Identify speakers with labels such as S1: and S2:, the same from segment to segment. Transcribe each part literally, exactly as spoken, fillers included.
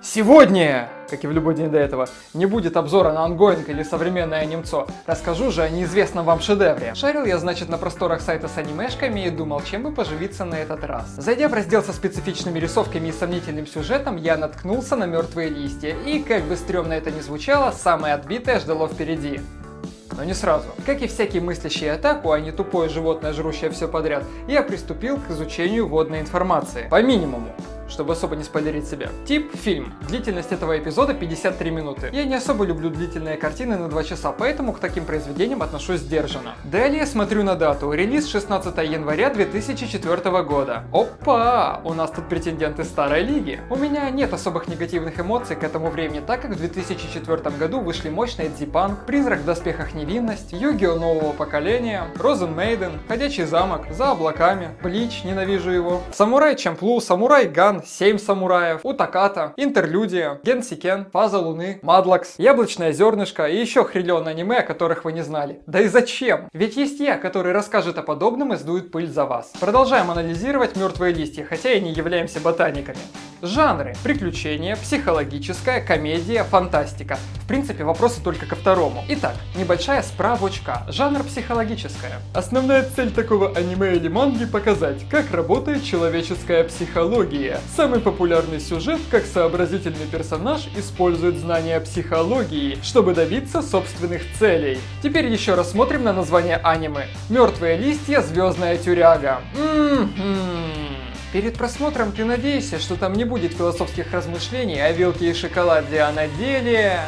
S1: Сегодня, как и в любой день до этого, не будет обзора на ангоинг или современное анимцо. Расскажу же о неизвестном вам шедевре. Шарил я, значит, на просторах сайта с анимешками и думал, чем бы поживиться на этот раз. Зайдя в раздел со специфичными рисовками и сомнительным сюжетом, я наткнулся на «Мертвые листья». И, как бы стрёмно это ни звучало, самое отбитое ждало впереди. Но не сразу. Как и всякий мыслящий атаку, а не тупое животное, жрущее все подряд, я приступил к изучению вводной информации. По минимуму, чтобы особо не спойлерить себя. Тип – фильм. Длительность этого эпизода пятьдесят три минуты. Я не особо люблю длительные картины на два часа, поэтому к таким произведениям отношусь сдержанно. Далее смотрю на дату. Релиз шестнадцатое января две тысячи четвёртого года. Опа! У нас тут претенденты старой лиги. У меня нет особых негативных эмоций к этому времени, так как в две тысячи четвёртом году вышли мощные Дзипанк, Призрак в доспехах невинность, Югио нового поколения, Розен Мейден, Ходячий замок, За облаками, Блич, ненавижу его, Самурай Чамплу, Самурай Ган, Семь самураев, Утаката, Интерлюдия, Генсикен, Фаза луны, Мадлакс, Яблочное зернышко и еще хриллион аниме, о которых вы не знали. Да и зачем? Ведь есть я, который расскажет о подобном и сдует пыль за вас. Продолжаем анализировать «Мертвые листья», хотя и не являемся ботаниками. Жанры: приключения, психологическая, комедия, фантастика. В принципе, вопросы только ко второму. Итак, небольшая справочка. Жанр психологическая. Основная цель такого аниме или манги — показать, как работает человеческая психология. Самый популярный сюжет, как сообразительный персонаж использует знания психологии, чтобы добиться собственных целей. Теперь еще раз смотрим на название аниме. «Мертвые листья. Звездная тюряга». М-м-м. Перед просмотром ты надеешься, что там не будет философских размышлений о вилке и шоколаде, а на деле...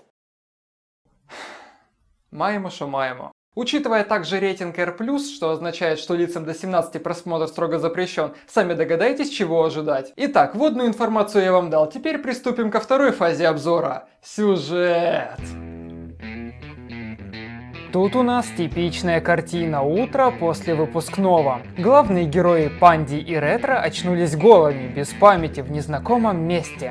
S1: Маемо шо маемо. Учитывая также рейтинг эр плюс, что означает, что лицам до семнадцати просмотр строго запрещен, сами догадайтесь, чего ожидать. Итак, вводную информацию я вам дал, теперь приступим ко второй фазе обзора. Сюжет. Тут у нас типичная картина утра после выпускного. Главные герои Панди и Ретро очнулись голыми, без памяти, в незнакомом месте.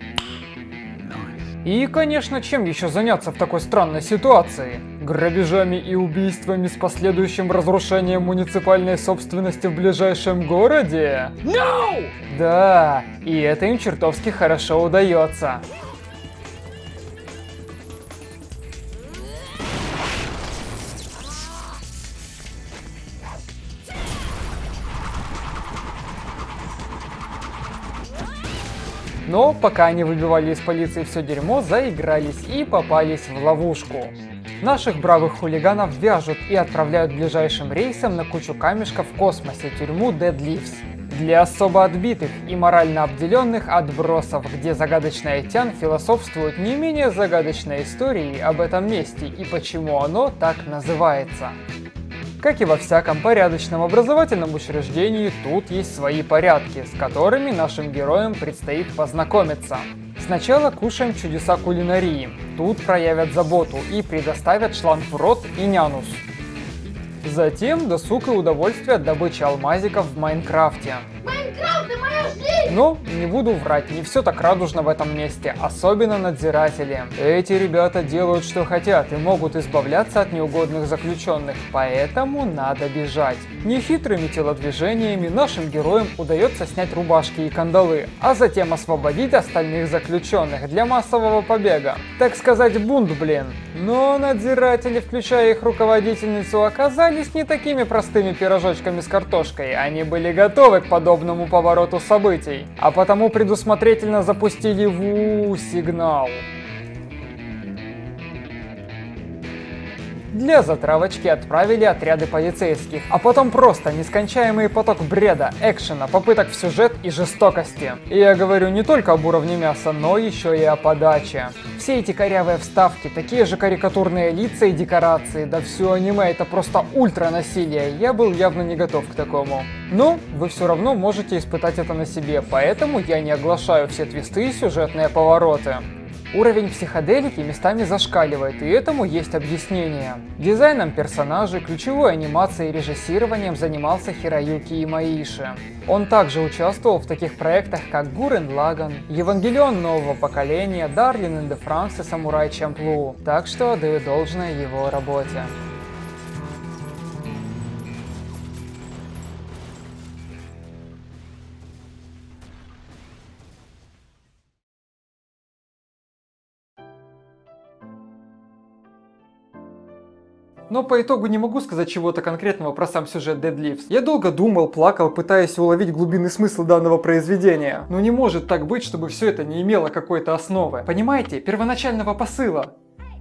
S1: И, конечно, чем еще заняться в такой странной ситуации? Грабежами и убийствами с последующим разрушением муниципальной собственности в ближайшем городе? No! Да, и это им чертовски хорошо удается. Но пока они выбивали из полиции все дерьмо, заигрались и попались в ловушку. Наших бравых хулиганов вяжут и отправляют ближайшим рейсом на кучу камешков в космосе, тюрьму Dead Leaves. Для особо отбитых и морально обделенных отбросов, где загадочная Тян философствует не менее загадочной историей об этом месте и почему оно так называется. Как и во всяком порядочном образовательном учреждении, тут есть свои порядки, с которыми нашим героям предстоит познакомиться. Сначала кушаем чудеса кулинарии. Тут проявят заботу и предоставят шланг в рот и нянус. Затем досуг и удовольствие от добычи алмазиков в Майнкрафте.
S2: Майнкрафт — это моя жизнь!
S1: Но не буду врать, не все так радужно в этом месте, особенно надзиратели. Эти ребята делают, что хотят, и могут избавляться от неугодных заключенных, поэтому надо бежать. Нехитрыми телодвижениями нашим героям удается снять рубашки и кандалы, а затем освободить остальных заключенных для массового побега. Так сказать, бунт, блин. Но надзиратели, включая их руководительницу, оказались не такими простыми пирожочками с картошкой, они были готовы к подобному повороту событий, а потому предусмотрительно запустили ВУ-сигнал. Для затравочки отправили отряды полицейских, а потом просто нескончаемый поток бреда, экшена, попыток в сюжет и жестокости. И я говорю не только об уровне мяса, но еще и о подаче. Все эти корявые вставки, такие же карикатурные лица и декорации, да все аниме — это просто ультра насилие, я был явно не готов к такому. Но вы все равно можете испытать это на себе, поэтому я не оглашаю все твисты и сюжетные повороты. Уровень психоделики местами зашкаливает, и этому есть объяснение. Дизайном персонажей, ключевой анимацией и режиссированием занимался Хироюки Имаиши. Он также участвовал в таких проектах, как Гуррен Лаганн, Евангелион нового поколения, Darling in the Franxx и Самурай Чамплу, так что отдаю должное его работе. Но по итогу не могу сказать чего-то конкретного про сам сюжет Dead Leaves. Я долго думал, плакал, пытаясь уловить глубинный смысл данного произведения. Но не может так быть, чтобы все это не имело какой-то основы. Понимаете, первоначального посыла.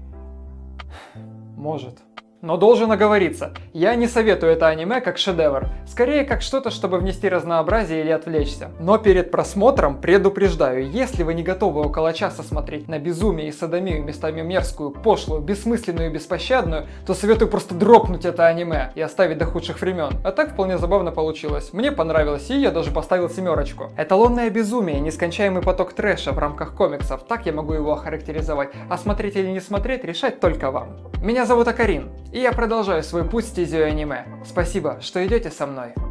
S1: Может. Но должен оговориться, я не советую это аниме как шедевр, скорее как что-то, чтобы внести разнообразие или отвлечься. Но перед просмотром предупреждаю, если вы не готовы около часа смотреть на безумие и содомию, местами мерзкую, пошлую, бессмысленную и беспощадную, то советую просто дропнуть это аниме и оставить до худших времен. А так вполне забавно получилось. Мне понравилось, и я даже поставил семерочку. Эталонное безумие, нескончаемый поток трэша в рамках комиксов, так я могу его охарактеризовать, а смотреть или не смотреть решать только вам. Меня зовут Акарин. И я продолжаю свой путь стезей аниме. Спасибо, что идете со мной.